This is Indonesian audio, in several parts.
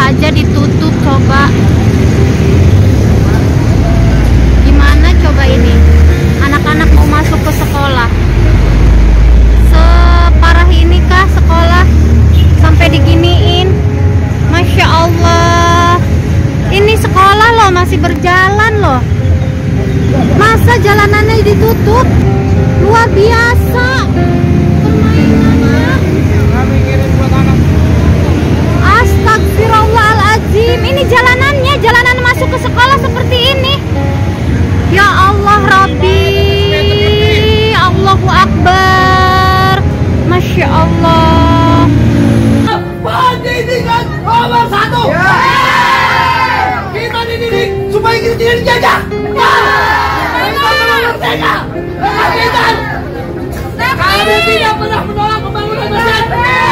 aja ditutup, coba. Gimana coba ini? Anak-anak mau masuk ke sekolah. Separah ini kah sekolah? Sampai diginiin. Masya Allah. Ini sekolah loh, masih berjalan loh. Masa jalanannya ditutup? Luar biasa. Astagfirullahaladzim. Ini jalanannya, jalanan masuk ke sekolah seperti ini. Ya Allah Rabbi, Allahu Akbar. Masya Allah. Pendidikan nomor 1. Kita dididik supaya kita tidak dijajah. Kami tidak pernah menolak pembangunan masjid.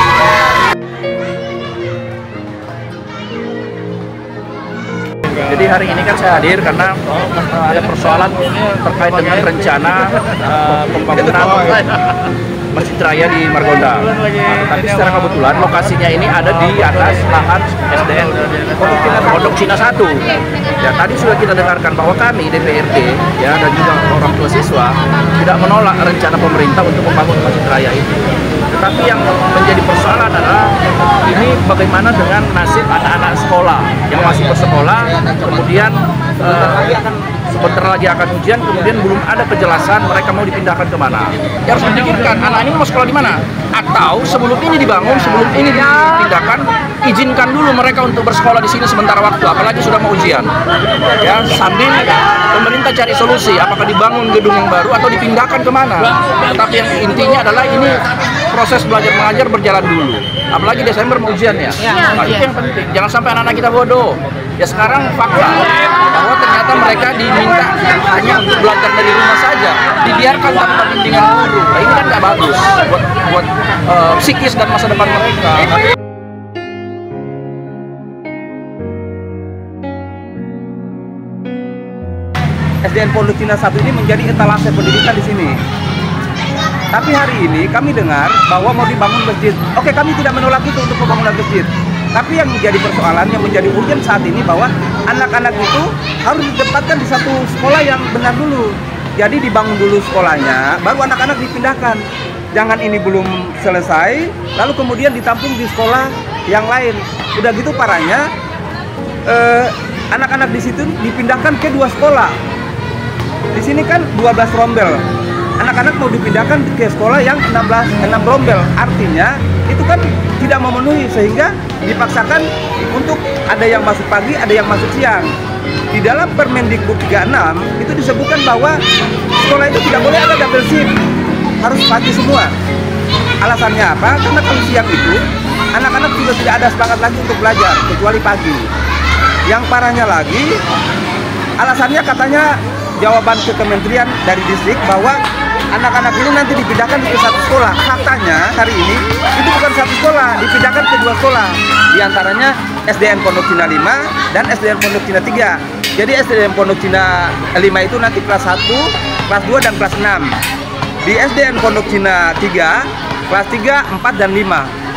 Jadi hari ini kan saya hadir karena ada persoalan terkait dengan rencana pembangunan Masjid Raya di Margonda. Tapi secara kebetulan lokasinya ini ada di atas lahan SDN Pondok Cina 1. Ya, tadi sudah kita dengarkan bahwa kami DPRD ya dan juga orang tua siswa tidak menolak rencana pemerintah untuk membangun Masjid Raya ini. Tetapi yang menjadi persoalan adalah ini bagaimana dengan nasib anak-anak sekolah yang masih bersekolah, kemudian sebentar lagi akan ujian, kemudian belum ada kejelasan mereka mau dipindahkan kemana. Ya, harus dipikirkan anak ini mau sekolah di mana, atau sebelum ini dibangun, sebelum ini dipindahkan, izinkan dulu mereka untuk bersekolah di sini sementara waktu, apalagi sudah mau ujian. Ya, sambil pemerintah cari solusi, apakah dibangun gedung yang baru atau dipindahkan kemana. Tetapi yang intinya adalah ini proses belajar mengajar berjalan dulu, apalagi Desember mau ujian ya. Nah, itu yang penting, jangan sampai anak-anak kita bodoh. Ya, sekarang fakta bahwa ternyata mereka diminta hanya untuk belajar dari rumah saja, dibiarkan tanpa bimbingan guru. Nah, ini kan nggak bagus buat psikis dan masa depan mereka. SDN Pondok Cina 1 ini menjadi etalase pendidikan di sini. Tapi hari ini kami dengar bahwa mau dibangun masjid. Oke, kami tidak menolak itu untuk pembangunan masjid. Tapi yang menjadi persoalan, yang menjadi urgen saat ini bahwa anak-anak itu harus ditempatkan di satu sekolah yang benar dulu. Jadi dibangun dulu sekolahnya, baru anak-anak dipindahkan. Jangan ini belum selesai, lalu kemudian ditampung di sekolah yang lain. Udah gitu parahnya, anak-anak di situ dipindahkan ke 2 sekolah. Di sini kan 12 rombel. Anak-anak mau dipindahkan ke sekolah yang 6 rombel. Artinya itu kan tidak memenuhi, sehingga dipaksakan untuk ada yang masuk pagi, ada yang masuk siang. Di dalam Permendikbud 36 itu disebutkan bahwa sekolah itu tidak boleh ada double shift, harus pagi semua. Alasannya apa? Karena kalau siang itu anak-anak juga tidak ada semangat lagi untuk belajar kecuali pagi. Yang parahnya lagi, alasannya katanya jawaban ke kementerian dari distrik bahwa anak-anak ini nanti dipindahkan ke satu sekolah. Faktanya hari ini itu bukan satu sekolah, dipindahkan ke 2 sekolah. Di antaranya SDN Pondok Cina 5 dan SDN Pondok Cina 3. Jadi SDN Pondok Cina 5 itu nanti kelas 1, kelas 2 dan kelas 6. Di SDN Pondok Cina 3, kelas 3, 4 dan 5.